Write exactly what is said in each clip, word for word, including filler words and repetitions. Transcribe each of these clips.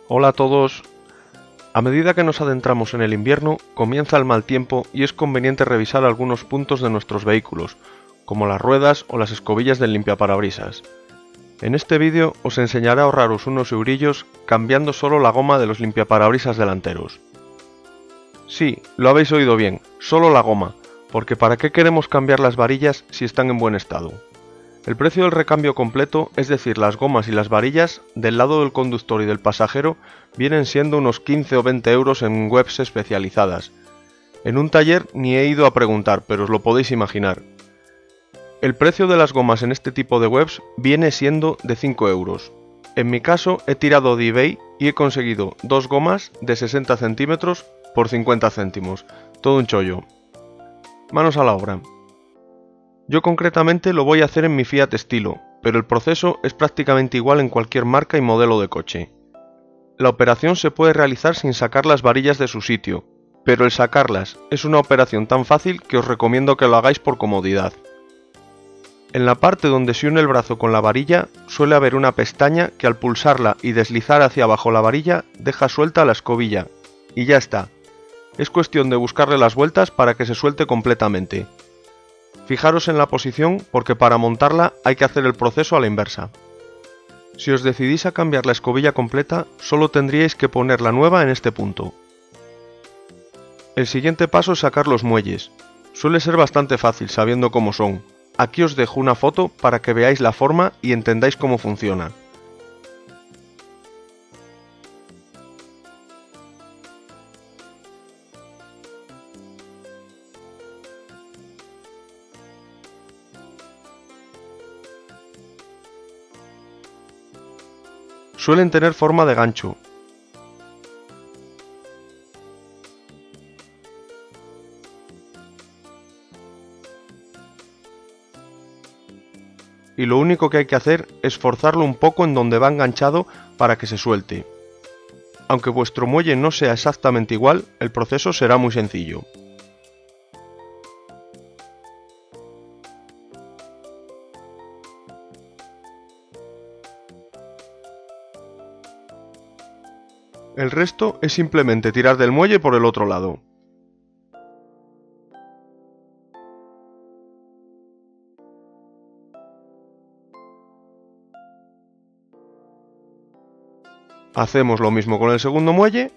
Hola a todos. A medida que nos adentramos en el invierno, comienza el mal tiempo y es conveniente revisar algunos puntos de nuestros vehículos, como las ruedas o las escobillas del limpiaparabrisas. En este vídeo os enseñaré a ahorraros unos eurillos cambiando solo la goma de los limpiaparabrisas delanteros. Sí, lo habéis oído bien, solo la goma, porque ¿para qué queremos cambiar las varillas si están en buen estado? El precio del recambio completo, es decir, las gomas y las varillas, del lado del conductor y del pasajero, vienen siendo unos quince o veinte euros en webs especializadas. En un taller ni he ido a preguntar, pero os lo podéis imaginar. El precio de las gomas en este tipo de webs viene siendo de cinco euros. En mi caso he tirado de eBay y he conseguido dos gomas de sesenta centímetros por cincuenta céntimos, todo un chollo. Manos a la obra. Yo concretamente lo voy a hacer en mi Fiat Stilo, pero el proceso es prácticamente igual en cualquier marca y modelo de coche. La operación se puede realizar sin sacar las varillas de su sitio, pero el sacarlas es una operación tan fácil que os recomiendo que lo hagáis por comodidad. En la parte donde se une el brazo con la varilla suele haber una pestaña que al pulsarla y deslizar hacia abajo la varilla deja suelta la escobilla, y ya está. Es cuestión de buscarle las vueltas para que se suelte completamente. Fijaros en la posición porque para montarla hay que hacer el proceso a la inversa. Si os decidís a cambiar la escobilla completa, solo tendríais que poner la nueva en este punto. El siguiente paso es sacar los muelles. Suele ser bastante fácil sabiendo cómo son. Aquí os dejo una foto para que veáis la forma y entendáis cómo funciona. Suelen tener forma de gancho. Y lo único que hay que hacer es forzarlo un poco en donde va enganchado para que se suelte. Aunque vuestro muelle no sea exactamente igual, el proceso será muy sencillo. El resto es simplemente tirar del muelle por el otro lado. Hacemos lo mismo con el segundo muelle.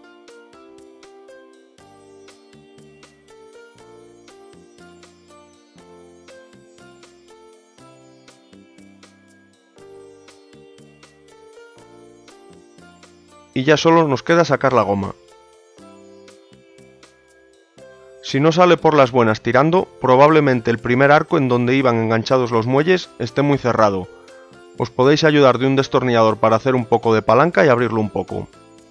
Y ya solo nos queda sacar la goma. Si no sale por las buenas tirando, probablemente el primer arco en donde iban enganchados los muelles esté muy cerrado. Os podéis ayudar de un destornillador para hacer un poco de palanca y abrirlo un poco.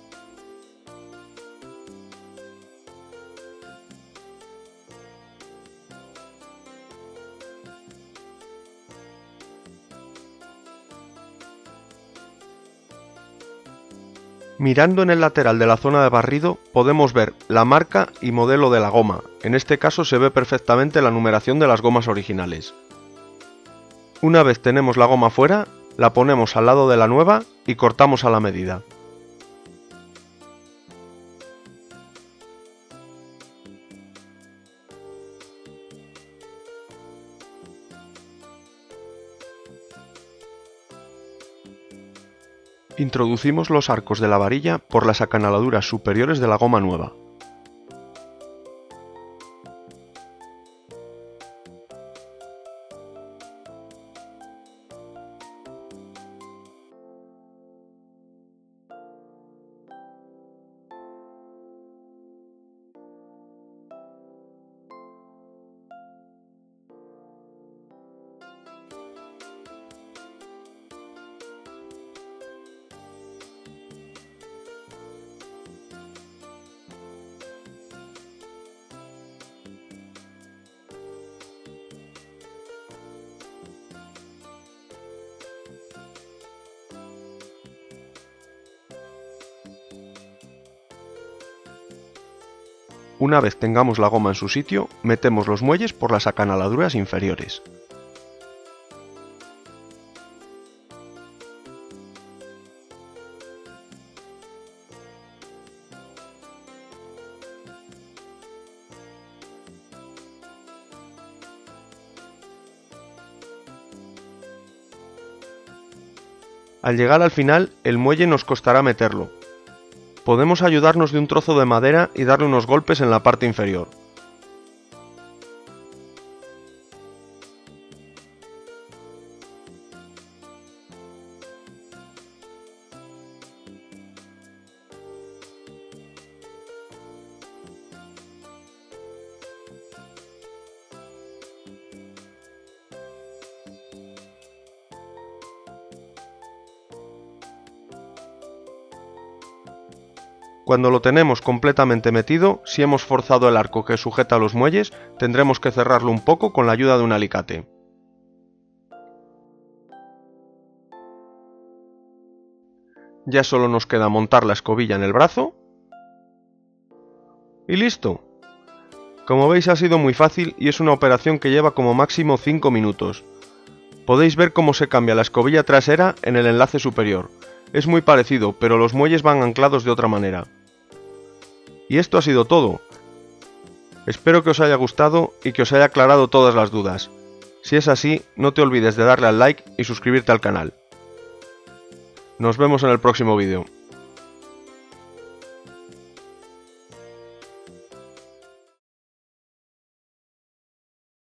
Mirando en el lateral de la zona de barrido podemos ver la marca y modelo de la goma, en este caso se ve perfectamente la numeración de las gomas originales. Una vez tenemos la goma fuera, la ponemos al lado de la nueva y cortamos a la medida. Introducimos los arcos de la varilla por las acanaladuras superiores de la goma nueva. Una vez tengamos la goma en su sitio, metemos los muelles por las acanaladuras inferiores. Al llegar al final, el muelle nos costará meterlo. Podemos ayudarnos de un trozo de madera y darle unos golpes en la parte inferior. Cuando lo tenemos completamente metido, si hemos forzado el arco que sujeta los muelles, tendremos que cerrarlo un poco con la ayuda de un alicate. Ya solo nos queda montar la escobilla en el brazo. Y listo. Como veis, ha sido muy fácil y es una operación que lleva como máximo cinco minutos. Podéis ver cómo se cambia la escobilla trasera en el enlace superior. Es muy parecido, pero los muelles van anclados de otra manera. Y esto ha sido todo. Espero que os haya gustado y que os haya aclarado todas las dudas. Si es así, no te olvides de darle al like y suscribirte al canal. Nos vemos en el próximo vídeo.